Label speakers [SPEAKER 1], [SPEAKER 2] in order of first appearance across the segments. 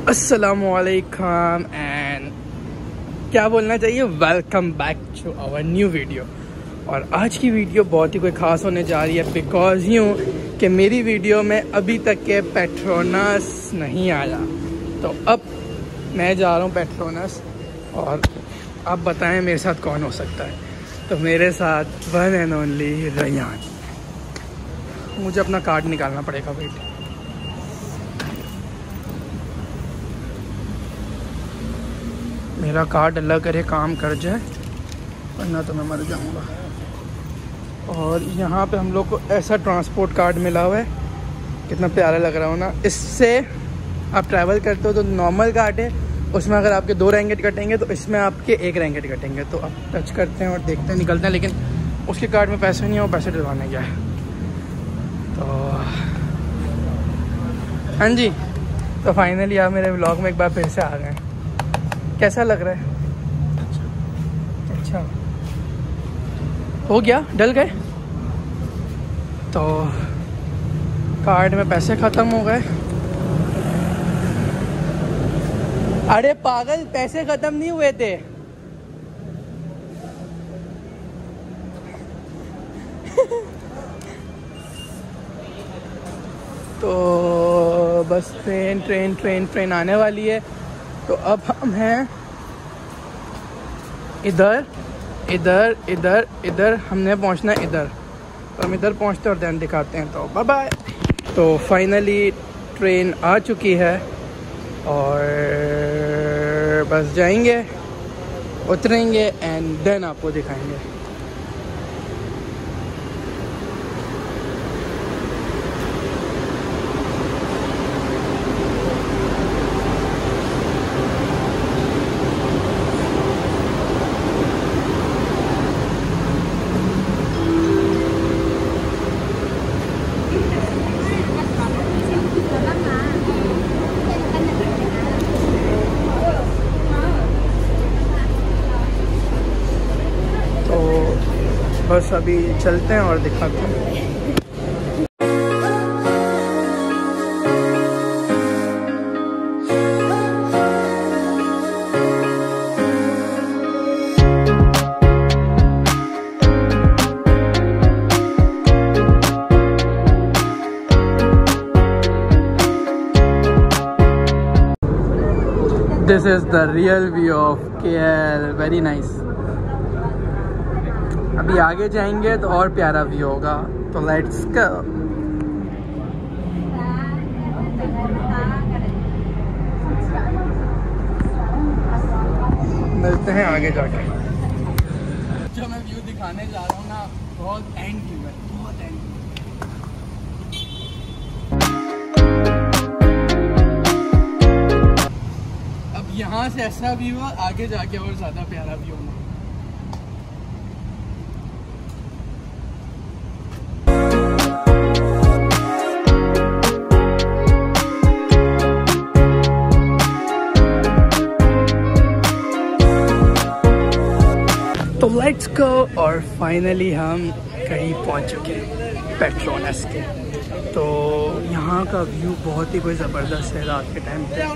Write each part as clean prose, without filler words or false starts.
[SPEAKER 1] अस्सलामुअलैकुम एंड क्या बोलना चाहिए, welcome back to our new video. और आज की वीडियो बहुत ही कोई ख़ास होने जा रही है बिकॉज यूँ कि मेरी वीडियो में अभी तक के पेट्रोनस नहीं आया, तो अब मैं जा रहा हूँ पेट्रोनस। और आप बताएं मेरे साथ कौन हो सकता है। तो मेरे साथ वन एंड ओनली रेयान। मुझे अपना कार्ड निकालना पड़ेगा, वेट। मेरा कार्ड अल्लाह करे काम कर जाए, वरना तो मैं मर जाऊंगा। और यहाँ पे हम लोग को ऐसा ट्रांसपोर्ट कार्ड मिला हुआ है, कितना प्यारा लग रहा हो ना। इससे आप ट्रैवल करते हो तो नॉर्मल कार्ड है, उसमें अगर आपके 2 रिंगिट कटेंगे तो इसमें आपके 1 रिंगिट कटेंगे। तो अब टच करते हैं और देखते हैं, निकलते हैं। लेकिन उसके कार्ड में पैसे नहीं है, वो पैसे डलवाने गया है। तो हाँ जी, तो फाइनली आप मेरे व्लॉग में एक बार फिर से आ गए। कैसा लग रहा है? अच्छा हो गया, डल गए। तो कार्ड में पैसे ख़त्म हो गए। अरे पागल, पैसे ख़त्म नहीं हुए थे। तो बस ट्रेन आने वाली है। तो अब हम हैं इधर हमने पहुंचना है इधर। तो हम इधर पहुंचते और दैन दिखाते हैं। तो बाय बाय। तो फाइनली ट्रेन आ चुकी है और बस जाएंगे, उतरेंगे एंड देन आपको दिखाएंगे। बस अभी चलते हैं और दिखाते हैं। This is the real view of KL, very nice। अभी आगे जाएंगे तो और प्यारा व्यू होगा। तो लेट्स गो। मिलते हैं आगे जाके। जो मैं व्यू दिखाने जा रहा हूँ ना, बहुत एंड व्यू है, बहुत एंड। अब यहाँ से ऐसा व्यू है, आगे जाके और ज़्यादा प्यारा व्यू होगा। तो लेट्स गो। और फाइनली हम करीब पहुंच चुके हैं पेट्रोनस के। तो यहाँ का व्यू बहुत ही कोई ज़बरदस्त है रात के टाइम पे।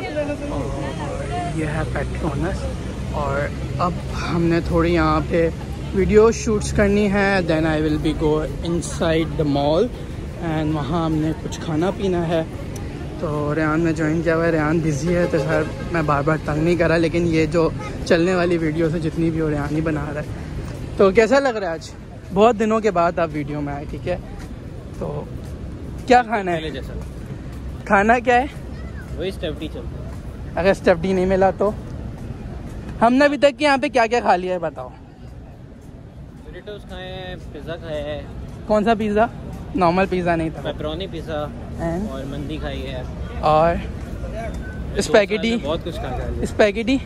[SPEAKER 1] और ये है पेट्रोनस। और अब हमने थोड़ी यहाँ पे वीडियो शूट्स करनी है। Then I will be go inside the mall and वहाँ हमने कुछ खाना पीना है। तो रेहान ने ज्वाइन किया हुआ है। रेहान बिज़ी है तो सर मैं बार बार तंग नहीं करा, लेकिन ये जो चलने वाली वीडियो है जितनी भी हो रेहान ही बना रहा है। तो कैसा लग रहा है आज? बहुत दिनों के बाद आप वीडियो में आए, ठीक है। तो क्या खाना है? जैसा खाना क्या है? वही स्टफडी चलता है। अगर स्टफडी नहीं मिला तो? हमने अभी तक यहाँ पे क्या क्या खा लिया है बताओ? बुरिटोस खाए हैं, पिज़्ज़ा खाया है। कौन सा पिज़्ज़ा? नॉर्मल पिज़्ज़ा नहीं था, पेपरोनी पिज़्ज़ा और मंदी खाई है। और स्पैगेटी, बहुत कुछ खाया। स्पैगेटी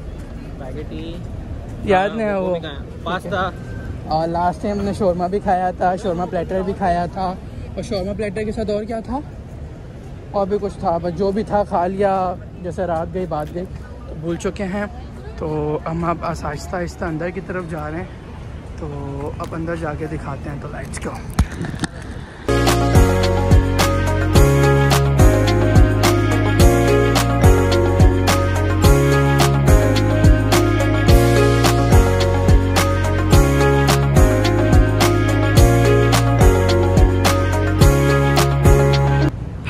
[SPEAKER 1] याद नहीं है वो, पास्ता। और लास्ट टाइम हमने शोरमा भी खाया था, शोरमा प्लेटर भी खाया था। और शोरमा प्लेटर के साथ और क्या था? और भी कुछ था, बस जो भी था खा लिया। जैसे रात गई बात गई तो भूल चुके हैं। तो हम अब आहिस्ता आहिस्ता अंदर की तरफ जा रहे हैं। तो अब अंदर जाके दिखाते हैं। तो लेट्स गो।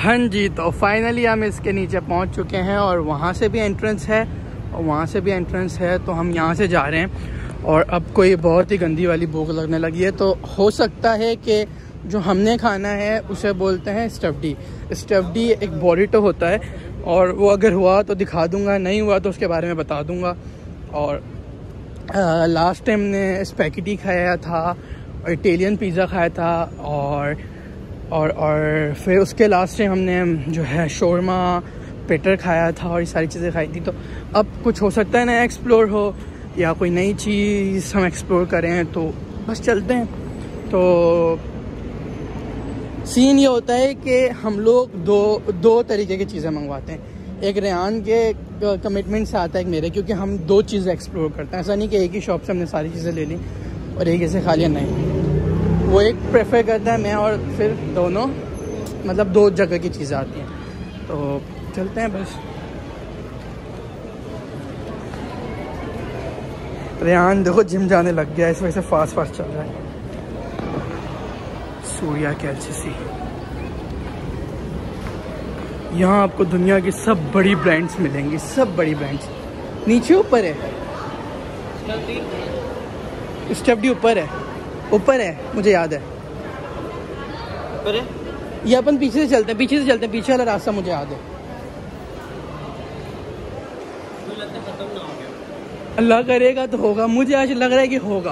[SPEAKER 1] हाँ जी, तो फाइनली हम इसके नीचे पहुंच चुके हैं और वहाँ से भी एंट्रेंस है और वहाँ से भी एंट्रेंस है। तो हम यहाँ से जा रहे हैं और अब कोई बहुत ही गंदी वाली भूख लगने लगी है। तो हो सकता है कि जो हमने खाना है उसे बोलते हैं स्टफडी। स्टफडी एक बोरिटो होता है और वो अगर हुआ तो दिखा दूँगा, नहीं हुआ तो उसके बारे में बता दूँगा। और लास्ट टाइम ने स्पैगेटी खाया था और इटालियन पिज़्ज़ा खाया था और फिर उसके लास्ट टाइम हमने जो है शोरमा पेटर खाया था और ये सारी चीज़ें खाई थी। तो अब कुछ हो सकता है नया एक्सप्लोर हो या कोई नई चीज़ हम एक्सप्लोर करें, तो बस चलते हैं। तो सीन ये होता है कि हम लोग दो तरीके की चीज़ें मंगवाते हैं। एक रेहान के कमिटमेंट से आता है, एक मेरे, क्योंकि हम दो चीज़ें एक्सप्लोर करते हैं। ऐसा नहीं कि एक ही शॉप से हमने सारी चीज़ें ले ली और एक ऐसे खा लिया, नहीं। वो एक प्रेफर करता है, मैं, और फिर दोनों मतलब दो जगह की चीज़ें आती हैं। तो चलते हैं बस। रेहान देखो जिम जाने लग गया है, इस वजह से फास्ट चल रहा है। सूर्या के LCC, यहाँ आपको दुनिया की सब बड़ी ब्रांड्स मिलेंगी, सब बड़ी ब्रांड्स। नीचे ऊपर है स्टफडी, ऊपर है मुझे याद है। ऊपर है ये, अपन पीछे से चलते हैं, पीछे वाला रास्ता मुझे याद है। अल्लाह करेगा तो होगा, मुझे आज लग रहा है कि होगा।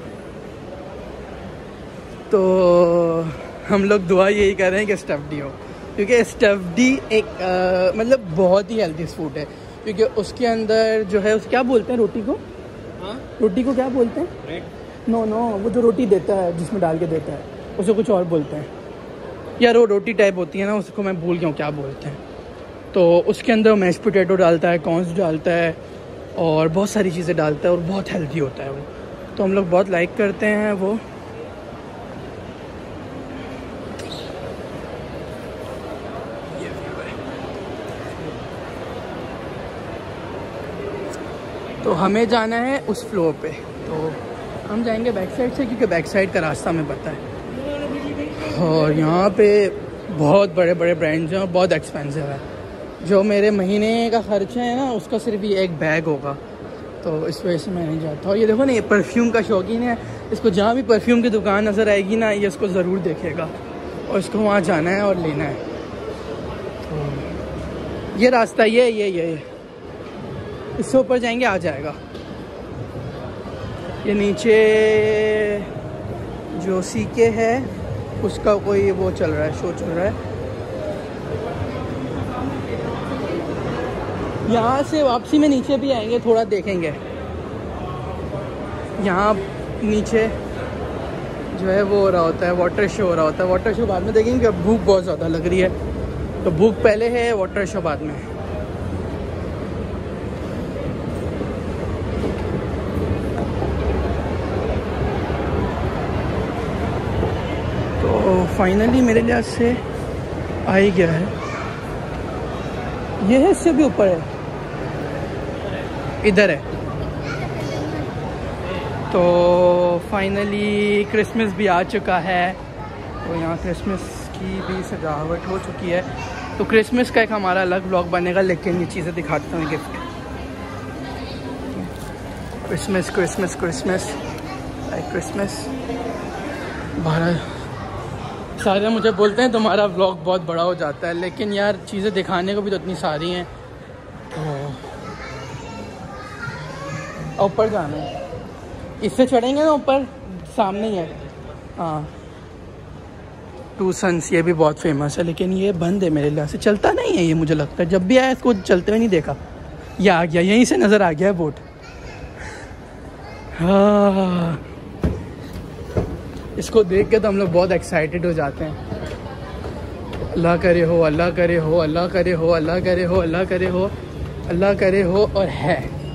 [SPEAKER 1] तो हम लोग दुआ यही कर रहे हैं कि स्टफडी हो, क्योंकि स्टफडी एक मतलब बहुत ही हेल्दी फूड है। क्योंकि उसके अंदर जो है उसे क्या बोलते हैं, रोटी को? हाँ? रोटी को क्या बोलते हैं? नो वो जो रोटी देता है जिसमें डाल के देता है उसे कुछ और बोलते हैं यार। वो रोटी टाइप होती है ना, उसको मैं भूल गया हूँ क्या बोलते हैं। तो उसके अंदर मैश पोटैटो डालता है, कॉर्न्स डालता है और बहुत सारी चीज़ें डालता है और बहुत हेल्दी होता है वो। तो हम लोग बहुत लाइक करते हैं वो। तो हमें जाना है उस फ्लोर पे, तो हम जाएंगे बैक साइड से, क्योंकि बैक साइड का रास्ता हमें पता है। और यहाँ पे बहुत बड़े ब्रांड्स हैं और बहुत एक्सपेंसिव है। जो मेरे महीने का खर्चा है ना, उसका सिर्फ ये एक बैग होगा, तो इस वजह से मैं नहीं जाता। और ये देखो ना, ये परफ्यूम का शौकीन है, इसको जहाँ भी परफ्यूम की दुकान नज़र आएगी ना, ये इसको ज़रूर देखेगा और इसको वहाँ जाना है और लेना है। तो ये रास्ता ये इससे ऊपर जाएंगे, आ जाएगा। ये नीचे जो सीके है उसका कोई वो चल रहा है, शो चल रहा है। यहाँ से वापसी में नीचे भी आएंगे, थोड़ा देखेंगे। यहाँ नीचे जो है वो हो रहा होता है, वाटर शो हो रहा होता है। वाटर शो बाद में देखेंगे, अब भूख बहुत ज़्यादा लग रही है, तो भूख पहले है, वाटर शो बाद में। तो फाइनली मेरे लिहाज से आ ही गया है। ये है, इससे भी ऊपर है, इधर है। तो फाइनली क्रिसमस भी आ चुका है, तो यहाँ क्रिसमस की भी सजावट हो चुकी है। तो क्रिसमस का एक हमारा अलग व्लॉग बनेगा, लेकिन ये चीज़ें दिखाता हूँ, gift. Christmas Christmas Christmas Christmas Bharat. सारे मुझे बोलते हैं तुम्हारा व्लॉग बहुत बड़ा हो जाता है, लेकिन यार चीज़ें दिखाने को भी तो इतनी सारी हैं। तो ऊपर जाना है, इससे चढ़ेंगे ना ऊपर, सामने ही है। हाँ, टू सन्स, ये भी बहुत फेमस है, लेकिन ये बंद है मेरे लिहाज से, चलता नहीं है ये, मुझे लगता है। जब भी आया इसको चलते हुए नहीं देखा। ये आ गया, यहीं से नज़र आ गया है बोट। हाँ, इसको देख के तो हम लोग बहुत एक्साइटेड हो जाते हैं। अल्लाह करे हो, अल्लाह करे हो, अल्लाह करे हो, अल्लाह करे हो, अल्लाह करे हो, अल्लाह करे हो, और है।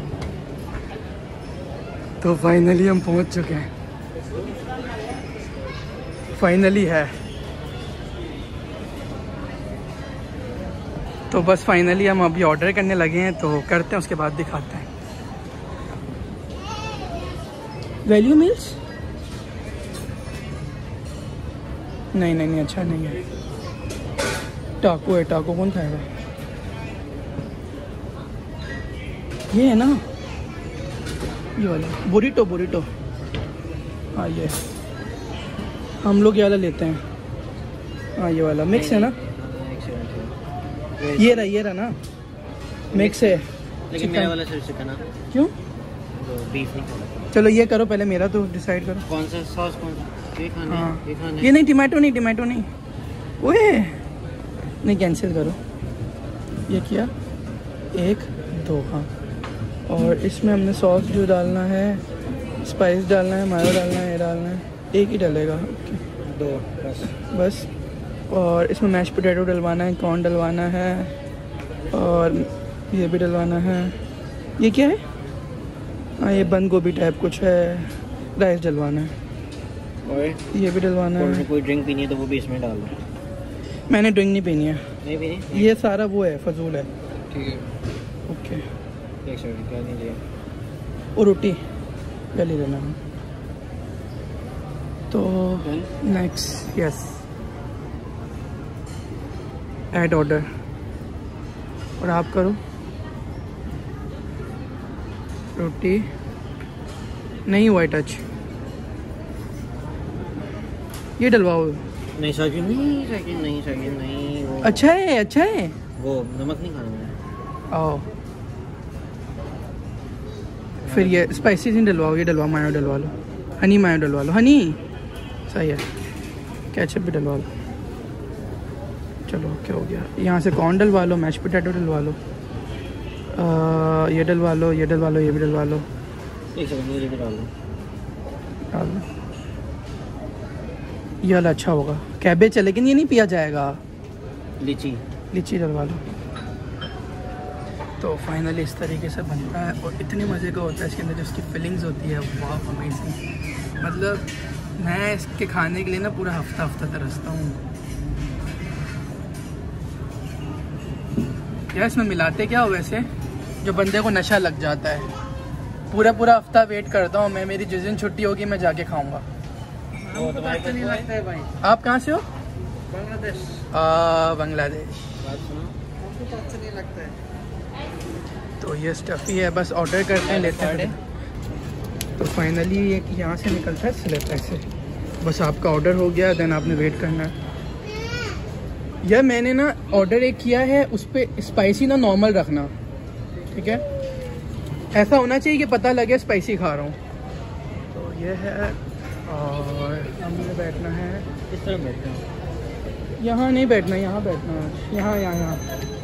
[SPEAKER 1] तो फाइनली हम पहुंच चुके हैं, फाइनली है। तो बस फाइनली हम अभी ऑर्डर करने लगे हैं, तो करते हैं, उसके बाद दिखाते हैं। वैल्यू मील्स नहीं, अच्छा नहीं है। टाको है, टाको कौन खाएगा? ये है ना, ये वाला बुरिटो, बुरिटो। हाँ ये हम लोग ये वाला लेते हैं। हाँ ये वाला मिक्स है ना, ये रहा ना, मिक्स है।
[SPEAKER 2] लेकिन मेरा वाला सिर्फ चिकन है।
[SPEAKER 1] क्यों?
[SPEAKER 2] बीफ नहीं खाना।
[SPEAKER 1] चलो ये करो पहले, मेरा तो डिसाइड करो
[SPEAKER 2] कौन सा सॉस, कौन सा ये खाना है? ये खाना है?
[SPEAKER 1] ये नहीं, टमाटो नहीं, टमाटो नहीं, ओए नहीं, कैंसिल करो। ये किया 1 2, हाँ। और इसमें हमने सॉस जो डालना है, स्पाइस डालना है, मायो डालना है, ये डालना है, एक ही डलेगा। ओके
[SPEAKER 2] 2
[SPEAKER 1] बस। और इसमें मैश पोटैटो डलवाना है, कॉर्न डलवाना है, और ये भी डलवाना है। ये क्या है? हाँ ये बंद गोभी टाइप कुछ है, राइस डलवाना है,
[SPEAKER 2] और
[SPEAKER 1] ये भी डलवाना है।
[SPEAKER 2] कोई ड्रिंक पीनी है तो वो भी इसमें डाल दो।
[SPEAKER 1] मैंने ड्रिंक नहीं पीनी है।
[SPEAKER 2] नहीं पीनी?
[SPEAKER 1] ये सारा वो है, फजूल है।
[SPEAKER 2] ठीक है,
[SPEAKER 1] ओके।
[SPEAKER 2] एक सेकंड, क्या नहीं लिया?
[SPEAKER 1] और रोटी गली देना है तो नेक्स्ट। यस, ऐड ऑर्डर, और आप करो। रोटी नहीं, हुआ टच, ये डलवाओ।
[SPEAKER 2] नहीं साकिन नहीं, साकिन नहीं, साकिन नहीं, वो
[SPEAKER 1] अच्छा है, अच्छा है।
[SPEAKER 2] वो नमक नहीं खाना मैंने।
[SPEAKER 1] आओ फिर ये स्पाइसी नहीं डलवाओ, ये डलवाओ, मायो डलवा लो, हनी मायो डलवा लो, हनी सही है, केचप भी डलवा लो। चलो क्या हो गया, यहाँ से कॉर्न डलवा लो, मैश पोटैटो डलवा लो, ये डलवा लो, ये डलवा लो, ये भी डलवा लो।
[SPEAKER 2] एक सेकंड, ये भी डाल दो।
[SPEAKER 1] डाल लो, ये वाला अच्छा होगा। कैबेज है लेकिन ये नहीं पिया जाएगा।
[SPEAKER 2] लीची,
[SPEAKER 1] लीची डलवा लो। तो फाइनली इस तरीके से बनता है, और इतने मज़े का होता है इसके अंदर जो उसकी फीलिंग्स होती है, वाह अमेजिंग। मतलब मैं इसके खाने के लिए ना पूरा हफ्ता तरसता हूँ। यार इसमें मिलाते क्या हो वैसे, जो बंदे को नशा लग जाता है। पूरा हफ्ता वेट करता हूँ मैं, मेरी जिस दिन छुट्टी होगी मैं जाके खाऊंगा।
[SPEAKER 2] वो तुम्हारे अच्छा नहीं लगता है भाई।
[SPEAKER 1] आप कहाँ से हो?
[SPEAKER 2] बांग्लादेश।
[SPEAKER 1] बांग्लादेश।
[SPEAKER 2] बात सुनो, हमको तो अच्छा नहीं लगता है।
[SPEAKER 1] तो ये स्टफ ही है, बस ऑर्डर करते हैं, लेते हैं। तो फाइनली एक यहाँ से निकलता है स्लिप ऐसे, बस आपका ऑर्डर हो गया, देन आपने वेट करना है। यह मैंने ना ऑर्डर एक किया है, उस पर स्पाइसी ना नॉर्मल रखना, ठीक है? ऐसा होना चाहिए कि पता लगे स्पाइसी खा रहा हूँ। तो ये है, और हमने बैठना है
[SPEAKER 2] इस तरह बैठते हैं।
[SPEAKER 1] यहाँ नहीं बैठना, यहाँ बैठना है, यहाँ।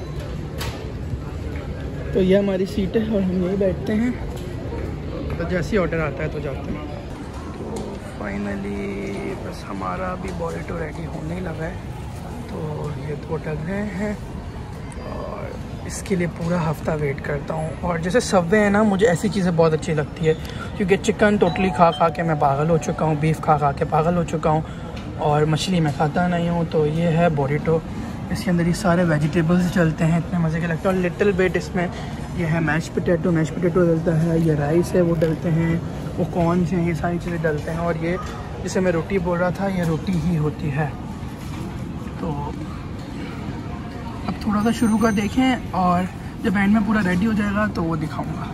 [SPEAKER 1] तो ये हमारी सीट है और हम यहीं बैठते हैं। तो जैसे ही ऑर्डर आता है तो जाते हैं। तो फाइनली बस हमारा भी बोरेटो रेडी होने ही लगा है। तो ये 2 डल रहे हैं, और इसके लिए पूरा हफ्ता वेट करता हूँ। और जैसे सबवे है ना, मुझे ऐसी चीज़ें बहुत अच्छी लगती है, क्योंकि चिकन टोटली खा के मैं पागल हो चुका हूँ, बीफ खा के पागल हो चुका हूँ, और मछली मैं खाता नहीं हूँ। तो ये है बोरेटो, इसके अंदर ये सारे वेजिटेबल्स चलते हैं, इतने मज़े के लगते हैं। और लिटिल बिट इसमें ये है मैश पोटैटो डलता है, ये राइस है वो डलते हैं, वो कॉर्न्स हैं, ये सारी चीज़ें डलते हैं। और ये जिसे मैं रोटी बोल रहा था, ये रोटी ही होती है। तो अब थोड़ा सा शुरू कर देखें, और जब एंड में पूरा रेडी हो जाएगा तो वो दिखाऊँगा।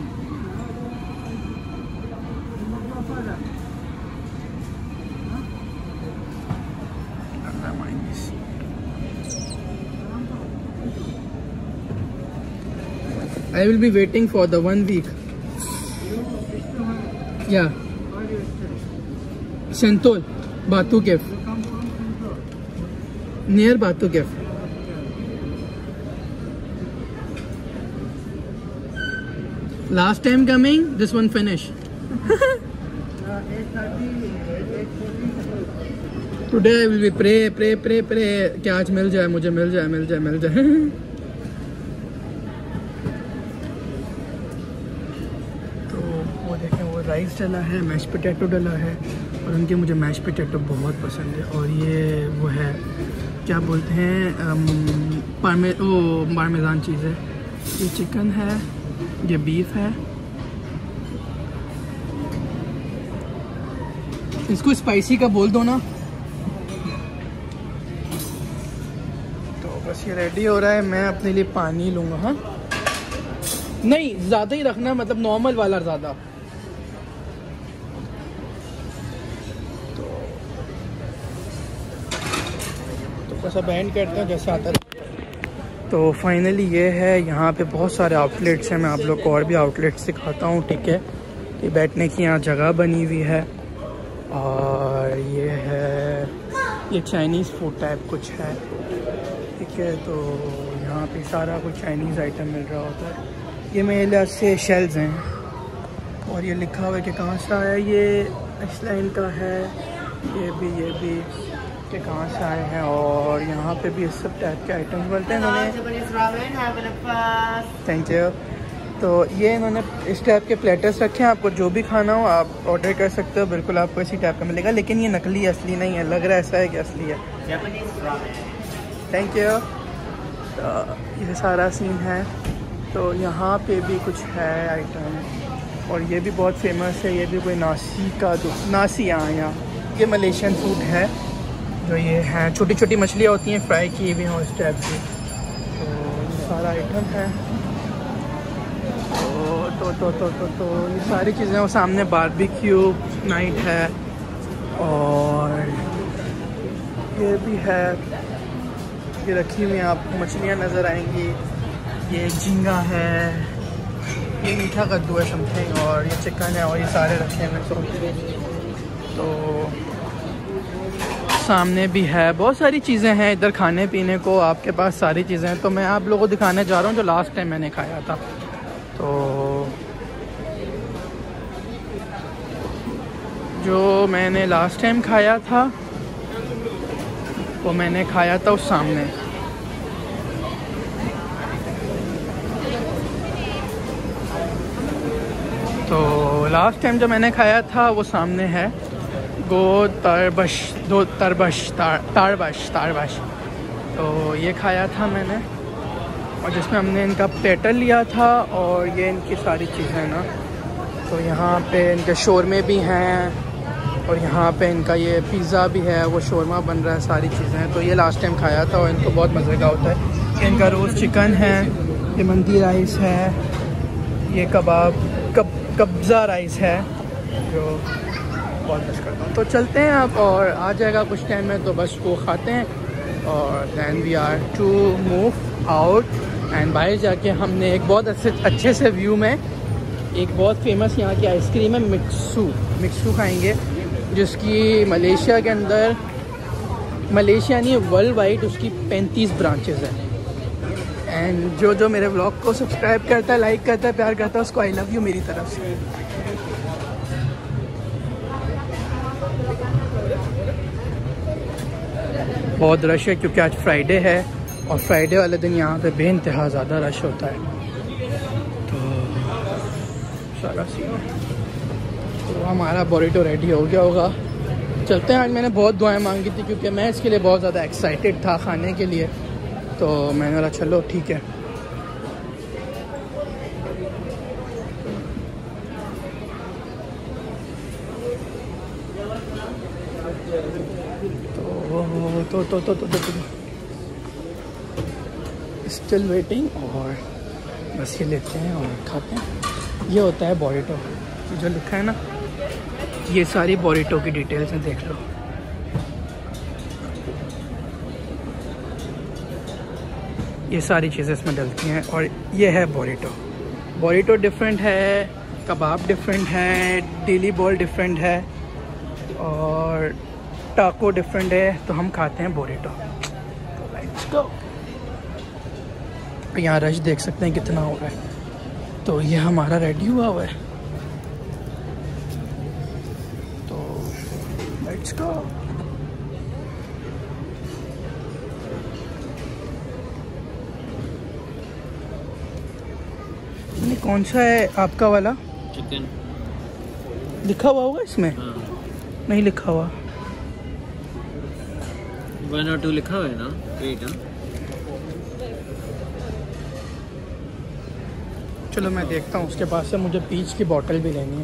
[SPEAKER 1] I will be waiting for the 1 week. Yeah. Santol, Batu Cave. Near Batu Cave. Last time coming, this one finish. Today I will be pray कि आज मिल जाए मुझे, मिल जाए। राइस डला है, मैश पोटैटो डला है, और उनके मुझे मैश पोटैटो बहुत पसंद है। और ये वो है, क्या बोलते हैं, पार्मेजान चीज़ है। ये चिकन है, ये बीफ है। इसको स्पाइसी का बोल दो ना। तो बस ये रेडी हो रहा है, मैं अपने लिए पानी लूँगा। हाँ नहीं, ज़्यादा ही रखना, मतलब नॉर्मल वाला ज़्यादा। तो बस अब एंड करते हैं जैसे आता है। तो फाइनली ये है, यहाँ पे बहुत सारे आउटलेट्स हैं, मैं आप लोग को और भी आउटलेट्स दिखाता हूँ। ठीक है, ये बैठने की यहाँ जगह बनी हुई है और ये है, ये चाइनीज़ फूड टाइप कुछ है। ठीक है, तो यहाँ पे सारा कुछ चाइनीज़ आइटम मिल रहा होता है। ये मेरे लिहाज से शेल्स हैं और ये लिखा हुआ है कि कहाँ से आया, ये आइसलैंड का है, ये भी कि कहाँ से आए हैं। और यहाँ पे भी इस सब टाइप के आइटम्स बनते हैं इन्होंने। Thank you. तो ये इन्होंने इस टाइप के प्लेटर्स रखे हैं, आपको जो भी खाना हो आप ऑर्डर कर सकते हो, बिल्कुल आपको इसी टाइप का मिलेगा। लेकिन ये नकली असली नहीं है, लग रहा है ऐसा है कि असली है। Thank you. तो ये सारा सीन है। तो यहाँ पे भी कुछ है आइटम और ये भी बहुत फेमस है। ये भी कोई नासी का नासी यहाँ ये मलेशियन फूड है। जो ये है छोटी छोटी मछलियाँ होती हैं, फ्राई की हुई हैं इस टाइप की। तो ये सारा आइटम है। तो ये सारी चीज़ें, वो सामने बारबेक्यू नाइट है और ये भी है, ये रखी हुई हैं, आपको मछलियाँ नज़र आएंगी। ये झींगा है, ये मीठा कद्दू है समथिंग, और ये चिकन है और ये सारे रखे हुए। तो सामने भी है, बहुत सारी चीज़ें हैं इधर खाने पीने को, आपके पास सारी चीज़ें हैं। तो मैं आप लोगों को दिखाने जा रहा हूँ जो लास्ट टाइम मैंने खाया था। तो जो मैंने लास्ट टाइम खाया था वो मैंने खाया था उस सामने। तो लास्ट टाइम जो मैंने खाया था वो सामने है, तारबश। तो ये खाया था मैंने, और जिसमें हमने इनका प्लेटर लिया था और ये इनकी सारी चीज़ें ना। तो यहाँ पे इनके शोरमे भी हैं और यहाँ पे इनका ये पिज़्ज़ा भी है, वो शोरमा बन रहा है, सारी चीज़ें। तो ये लास्ट टाइम खाया था और इनको बहुत मज़े का होता है। इनका रोज़ चिकन है, ये मंदी राइस है, ये कब्ज़ा राइस है जो बहुत मिस करता हूँ। तो चलते हैं आप, और आ जाएगा कुछ टाइम में, तो बस वो खाते हैं और then we are to move out. And बाहर जाके हमने एक बहुत अच्छे से व्यू में एक बहुत फेमस यहाँ की आइसक्रीम है मिक्सू खाएंगे, जिसकी मलेशिया के अंदर, मलेशिया नहीं वर्ल्ड वाइड उसकी 35 ब्रांचेस हैं। एंड जो मेरे व्लॉग को सब्सक्राइब करता है, लाइक करता है, प्यार करता है, उसको आई लव यू मेरी तरफ से। बहुत रश है क्योंकि आज फ्राइडे है और फ्राइडे वाले दिन यहाँ पे बेइंतहा ज़्यादा रश होता है। तो सारा सीन है। तो हमारा बोरिटो रेडी हो गया होगा, चलते हैं। आज मैंने बहुत दुआएं मांगी थी क्योंकि मैं इसके लिए बहुत ज़्यादा एक्साइटेड था खाने के लिए। तो मैंने बोला चलो ठीक है। तो स्टिल वेटिंग, और बस ये लेते हैं और खाते हैं। ये होता है बोरिटो, जो लिखा है ना, ये सारी बोरिटो की डिटेल्स हैं, देख लो। ये सारी चीज़ें इसमें डलती हैं और ये है बोरिटो डिफरेंट है, कबाब डिफरेंट है, डेली बॉल डिफरेंट है और टाको डिफरेंट है। तो हम खाते हैं बोरिटो। तो लेट्स गो। यहाँ रश देख सकते हैं कितना हो रहा है। तो ये हमारा रेडी हुआ है, तो लेट्स गो। कौन सा है आपका वाला?
[SPEAKER 2] चिकन
[SPEAKER 1] लिखा हुआ होगा इसमें?
[SPEAKER 2] हाँ।
[SPEAKER 1] नहीं लिखा हुआ।
[SPEAKER 2] 1 और 2 लिखा हुआ है ना? 8 हाँ।
[SPEAKER 1] चलो मैं देखता हूँ। उसके पास से मुझे पीच की बोतल भी लेनी है।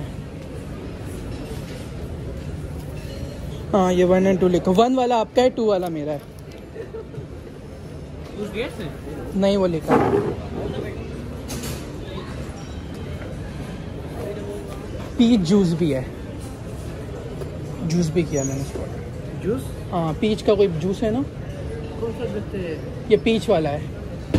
[SPEAKER 1] हाँ ये 1 और 2 लिखो। 1 वाला आपका है, 2 वाला मेरा है।
[SPEAKER 2] उस गेट से
[SPEAKER 1] नहीं, वो लिखा पीच जूस भी है, जूस भी किया मैंने इसको।
[SPEAKER 2] जूस?
[SPEAKER 1] हाँ, पीच का कोई जूस है ना,
[SPEAKER 2] कौन सा देते हैं?
[SPEAKER 1] ये पीच वाला है।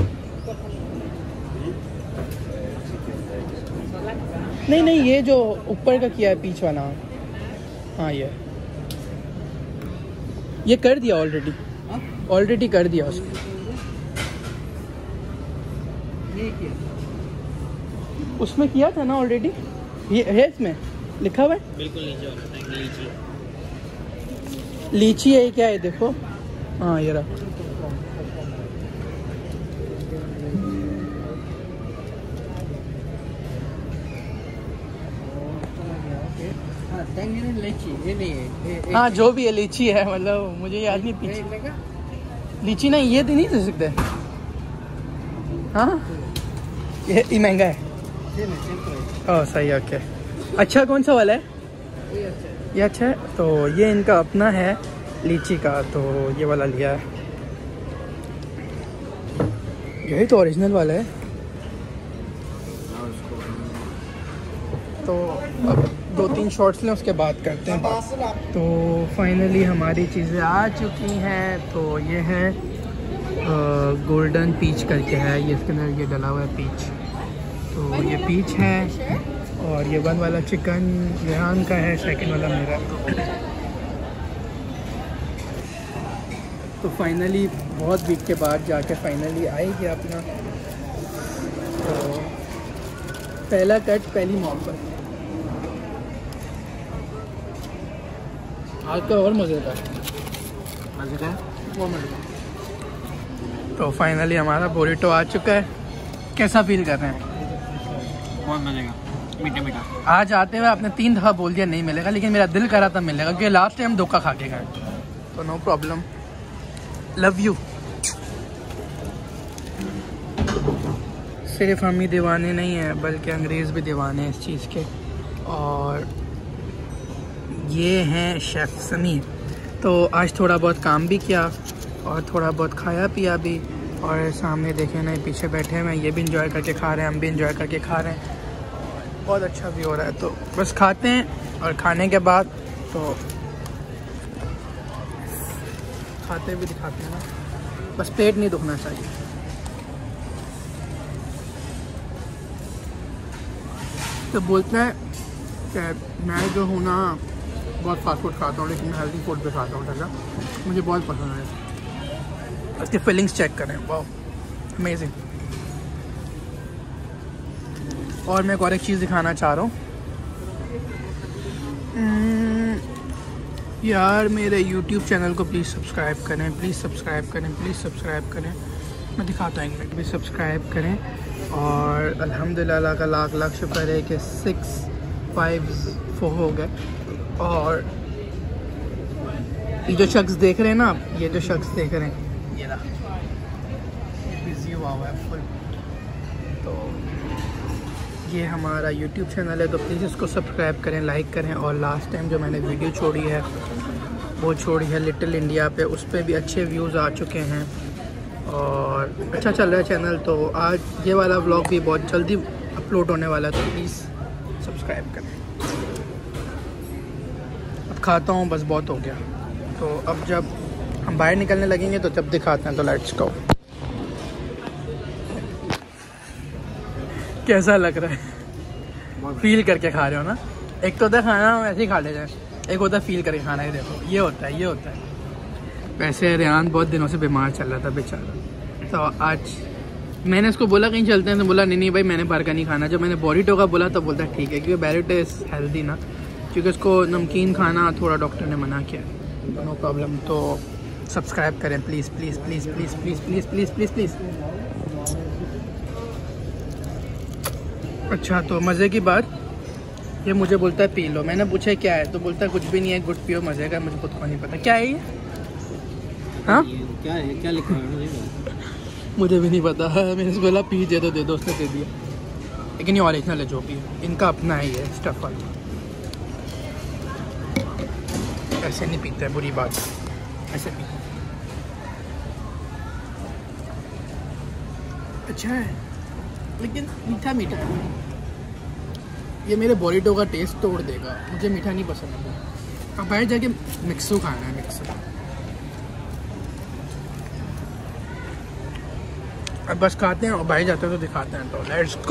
[SPEAKER 1] नहीं नहीं, ये जो ऊपर का किया है पीच वाला। हाँ, ये कर दिया ऑलरेडी कर दिया उसको।
[SPEAKER 2] ये क्या?
[SPEAKER 1] उसमें किया था ना ऑलरेडी, ये है इसमें लिखा हुआ है।
[SPEAKER 2] बिल्कुल नीचे वाला था, लीची।
[SPEAKER 1] लीची है क्या है, देखो। हाँ, ये रहा।
[SPEAKER 2] लीची ये नहीं है।
[SPEAKER 1] हाँ, जो भी है लीची है, मतलब मुझे याद नहीं। पीछे लीची नहीं, ये तो नहीं दे सकते। हाँ, ये महंगा है। ओह सही है, ओके। अच्छा, कौन सा वाला है? ये अच्छा है। तो ये इनका अपना है लीची का, तो ये वाला लिया है। यही तो ओरिजिनल वाला है। तो अब 2-3 शॉट्स लें, उसके बाद करते हैं बात। तो फाइनली हमारी चीज़ें आ चुकी हैं। तो ये है गोल्डन पीच करके है, ये इसके अंदर ये डला हुआ है पीच। तो ये पीच है, और ये 1 वाला चिकन रेहान का है, सेकंड वाला मेरा। तो फाइनली बहुत वीक के बाद जाके फाइनली आएगी अपना। तो पहला कट, पहली मोहब्बत। आज का और मज़े का वो मज़े का। तो फाइनली हमारा बोरिटो आ चुका है। कैसा फील कर रहे हैं?
[SPEAKER 2] बहुत मजे का, मीठा मीठा।
[SPEAKER 1] आज आते हुए आपने 3 दफ़ा बोल दिया नहीं मिलेगा, लेकिन मेरा दिल करा था मिलेगा, क्योंकि लास्ट टाइम धोखा खा के गए। तो नो प्रॉब्लम, लव यू। सिर्फ हम ही दीवाने नहीं हैं, बल्कि अंग्रेज़ भी दीवाने हैं इस चीज़ के। और ये हैं शेफ़ समीर। तो आज थोड़ा बहुत काम भी किया और थोड़ा बहुत खाया पिया भी। और सामने देखें ना, पीछे बैठे हैं, ये भी इंजॉय करके खा रहे हैं, हम भी इंजॉय करके खा रहे हैं। बहुत अच्छा भी हो रहा है। तो बस खाते हैं, और खाने के बाद तो खाते भी दिखाते हैं ना, बस पेट नहीं दुखना चाहिए। तो बोलते हैं कि मैं जो हूँ ना, बहुत फास्ट फूड खाता हूँ, लेकिन मैं हेल्दी फूड भी खाता हूँ। ठगा मुझे बहुत पसंद है। उसकी फीलिंग्स चेक करें, वाह अमेजिंग। और मैं और एक चीज़ दिखाना चाह रहा हूँ यार, मेरे YouTube चैनल को प्लीज़ सब्सक्राइब करें, प्लीज़ सब्सक्राइब करें, प्लीज़ सब्सक्राइब करें। मैं दिखाता हूँ 1 मिनट। भी सब्सक्राइब करें। और अल्हम्दुलिल्लाह का लाख लाख शुक्र है कि 654 हो गए। और ये जो शख्स देख रहे हैं ना आप, ये जो शख्स देख रहे हैं, ये रहा, बिजी हुआ है फुल। तो ये हमारा YouTube चैनल है, तो प्लीज़ इसको सब्सक्राइब करें, लाइक करें। और लास्ट टाइम जो मैंने वीडियो छोड़ी है, वो छोड़ी है लिटिल इंडिया पे, उस पर भी अच्छे व्यूज़ आ चुके हैं और अच्छा चल रहा है चैनल। तो आज ये वाला व्लॉग भी बहुत जल्दी अपलोड होने वाला है, तो प्लीज़ सब्सक्राइब करें। अब खाता हूँ, बस बहुत हो गया। तो अब जब हम बाहर निकलने लगेंगे तो तब दिखाते हैं। तो लेट्स गो। कैसा लग रहा है? फील करके खा रहे हो ना? एक तो होता है खाना ऐसे ही खा ले जाए, एक होता है फील करके खाना। ही देखो, ये होता है, ये होता है। वैसे रेहान बहुत दिनों से बीमार चल रहा था बेचारा, तो आज मैंने उसको बोला कहीं चलते हैं, तो बोला नहीं भाई मैंने बाहर का नहीं खाना। जब मैंने बोरिटो का बोला तो बोलता ठीक है, क्योंकि बोरिटो इज़ हेल्दी ना, क्योंकि उसको नमकीन खाना थोड़ा डॉक्टर ने मना किया। No problem. तो सब्सक्राइब करें please please please please please please please please please. अच्छा, तो मज़े की बात, ये मुझे बोलता है पी लो। मैंने पूछा क्या है, तो बोलता है कुछ भी नहीं है, गुड पियो मज़े का। मुझे खुद को नहीं पता क्या है ये। हाँ,
[SPEAKER 2] क्या है, क्या लिखा है?
[SPEAKER 1] मुझे भी नहीं पता है। मैंने इसको बोला पी दे दो, उसने दे दिया। लेकिन ये ओरिजिनल है जो भी है, इनका अपना ही है स्टफ वाला। ऐसे नहीं पीते हैं, बुरी बात, ऐसे पीते। अच्छा है लेकिन मीठा मीठा है। ये मेरे बोरिटो का टेस्ट तोड़ देगा, मुझे मीठा नहीं पसंद है। अब बाहर जाके मिक्सो खाना है, मिक्सो। अब बस खाते हैं और बाहर जाते हैं तो दिखाते हैं। तो लेट्स गो।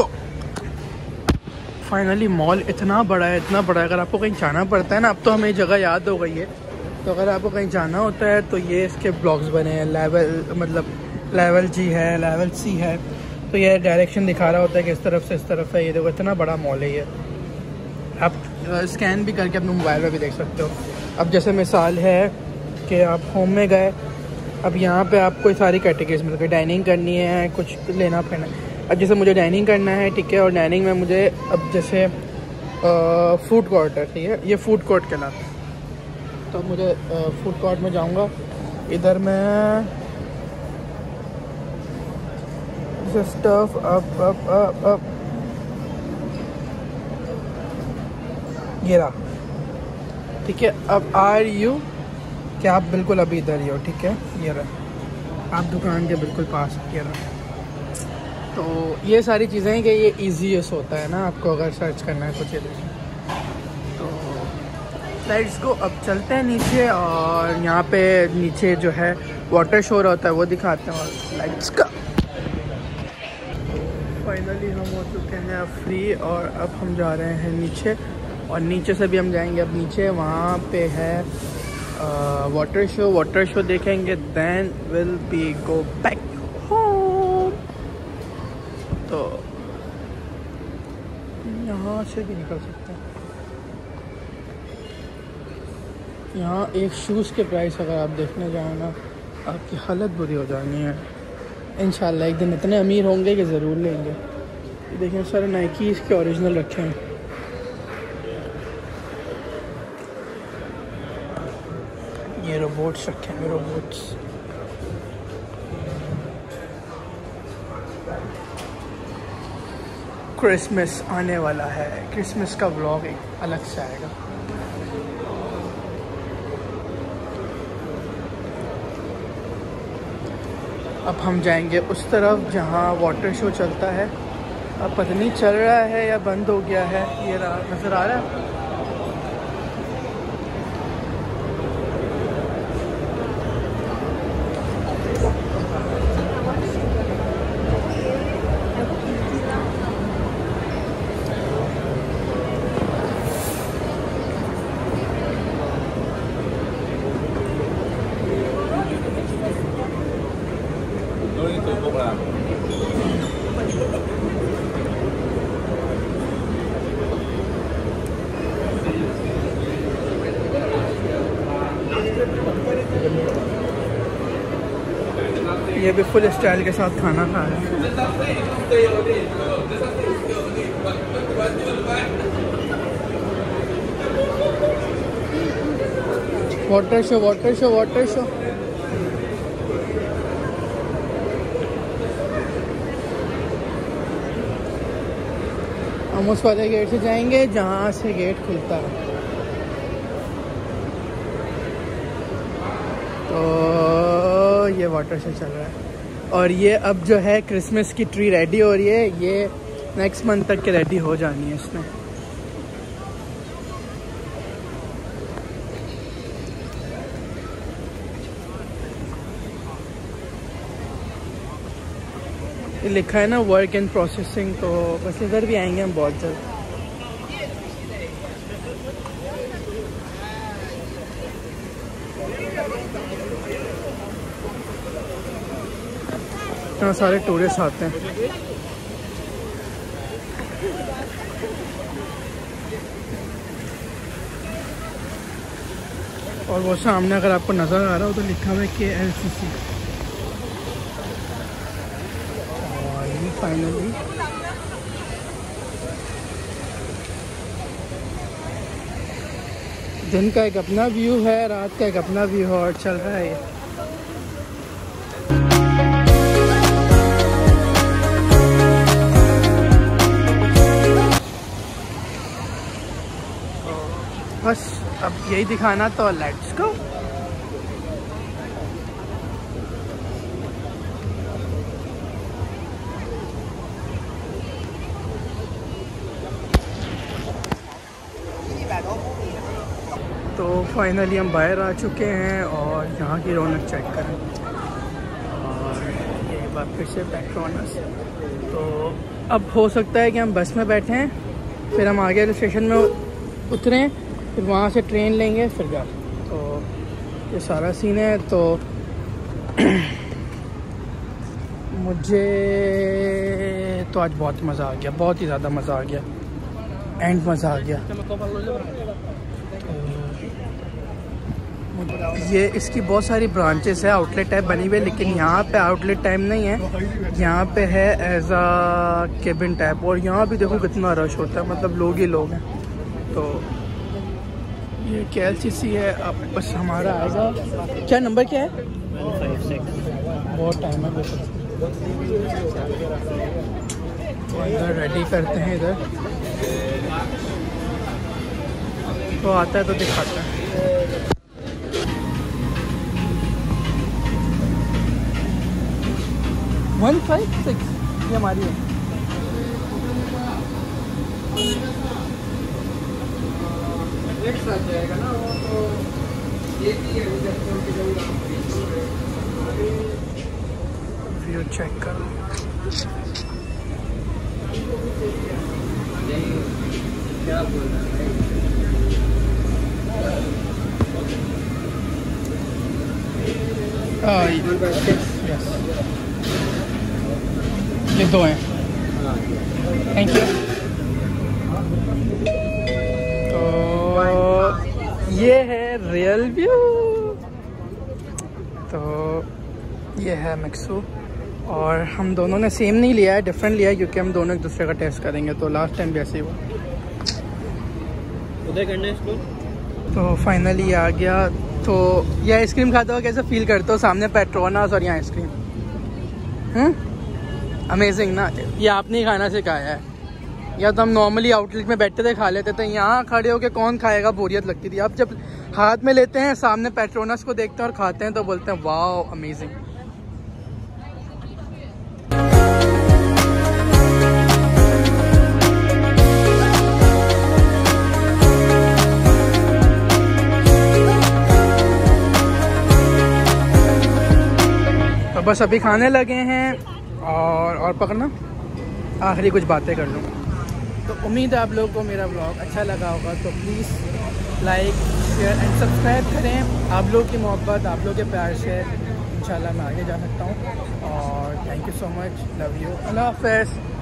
[SPEAKER 1] फाइनली मॉल इतना बड़ा है, इतना बड़ा है। अगर आपको कहीं जाना पड़ता है ना, अब तो हमें जगह याद हो गई है, तो अगर आपको कहीं जाना होता है तो ये इसके ब्लॉक्स बने हैं। लेवल जी है, लेवल सी है, तो ये डायरेक्शन दिखा रहा होता है कि इस तरफ से इस तरफ है। ये देखो इतना बड़ा मॉल है ये। आप स्कैन भी करके अपने मोबाइल में भी देख सकते हो। अब जैसे मिसाल है कि आप होम में गए, अब यहाँ पे आपको सारी कैटेगरीज मिल गई। डाइनिंग करनी है, कुछ लेना पड़ना है। अब जैसे मुझे डाइनिंग करना है, ठीक है, और डाइनिंग में मुझे अब जैसे फूड कोर्ट है, ठीक है, ये फूड कोर्ट कहलाता है। तो मुझे फूड कोर्ट में जाऊँगा। इधर मैं स्टफ अप ये रहा, ठीक है। अब आर यू, क्या आप बिल्कुल अभी इधर ही हो, ठीक है, ये रहा, आप दुकान के बिल्कुल पास, ये रहा। तो ये सारी चीज़ें हैं कि ये ईजीएस्ट होता है ना आपको अगर सर्च करना है कुछ। तो लेट्स गो, अब चलते हैं नीचे। और यहाँ पे नीचे जो है वाटर शो होता है वो दिखाते हैं। और लेट्स गो। फाइनली हम हो चुके हैं फ्री और अब हम जा रहे हैं नीचे। और नीचे से भी हम जाएंगे अब नीचे, वहाँ पे है वाटर शो देखेंगे, then will be go back home. तो यहाँ से भी निकल सकते हैं। यहाँ एक शूज़ के प्राइस अगर आप देखने जाओ ना, आपकी हालत बुरी हो जानी है। इंशाल्लाह एक दिन इतने अमीर होंगे कि ज़रूर लेंगे। देखिए सारे नाइकी इसके ओरिजिनल रखे हैं। ये रोबोट्स रखे हैं, रोबोट्स। क्रिसमस आने वाला है, क्रिसमस का व्लॉग एक अलग से आएगा। अब हम जाएंगे उस तरफ जहाँ वाटर शो चलता है। अब पता नहीं चल रहा है या बंद हो गया है। ये नज़र आ रहा है। ये भी फुल स्टाइल के साथ खाना खा रहे हैं। Water show, water show, water show. हम उस वाले गेट से जाएंगे जहाँ से गेट खुलता है। तो ये वाटर शो चल रहा है। और ये अब जो है क्रिसमस की ट्री रेडी हो रही है। ये नेक्स्ट मंथ तक के रेडी हो जानी है इसमें। ये लिखा है ना वर्क इन प्रोसेसिंग, तो बस इधर भी आएंगे हम बहुत जल्द। इतना सारे टूरिस्ट आते हैं। और वो सामने अगर आपको नज़र आ रहा हो तो लिखा हुआ है KLCC। और ये फाइनली दिन का एक अपना व्यू है, रात का एक अपना व्यू है और चल रहा है ये। बस अब यही दिखाना, तो लेट्स गो। तो फाइनली हम बाहर आ चुके हैं और यहाँ की रौनक चेक करें। और ये बात फिर से पेट्रोनस। तो अब हो सकता है कि हम बस में बैठे हैं, फिर हम आगे स्टेशन में उतरें, फिर वहाँ से ट्रेन लेंगे, फिर घर। तो ये सारा सीन है। तो मुझे तो आज बहुत मज़ा आ गया, बहुत ही ज़्यादा मज़ा आ गया, एंड मज़ा आ गया। ये इसकी बहुत सारी ब्रांचेस है, आउटलेट टाइप बनी हुई है, लेकिन यहाँ पे आउटलेट टाइप नहीं है, यहाँ पे है एज आ केबिन टाइप। और यहाँ भी देखो कितना रश होता है, मतलब लोग ही लोग हैं। तो ये KLCC है। अब बस हमारा आएगा। क्या नंबर क्या है?
[SPEAKER 2] 156।
[SPEAKER 1] बहुत टाइम है। तो इधर रेडी करते हैं, इधर तो आता है तो दिखाता है। वन 156 ये हमारी है। एक साथ जाएगा ना वो, तो एक ही है। व्यू चेक करो। क्या बोल रहा है? ये दो हैं। Thank you. तो ये है रियल व्यू। तो ये है मिक्सू, और हम दोनों ने सेम नहीं लिया है, डिफरेंट लिया है, क्योंकि हम दोनों एक दूसरे का टेस्ट करेंगे। तो लास्ट टाइम भी ऐसे ही हुआ। उधर करना है इसको। तो फाइनली आ गया। तो ये आइसक्रीम खाता हो कैसे फील करते हो? सामने पेट्रोनास और यहाँ आइसक्रीम। अमेजिंग ना। ये आपने ही खाना सिखाया है, या तो हम नॉर्मली आउटलेट में बैठते थे खा लेते थे, यहाँ खड़े होके कौन खाएगा, बोरियत लगती थी। अब जब हाथ में लेते हैं, सामने पेट्रोनास को देखते हैं और खाते हैं, तो बोलते हैं वाओ अमेजिंग। तो बस अभी खाने लगे हैं, और पकड़ना आखिरी कुछ बातें कर लूँ। तो उम्मीद है आप लोगों को मेरा व्लॉग अच्छा लगा होगा। तो please like, share and subscribe करें। आप लोगों की मोहब्बत, आप लोगों के प्यार से इंशाल्लाह मैं आगे जा सकता हूँ। और thank you so much, love you, Allah हाफ़िज़।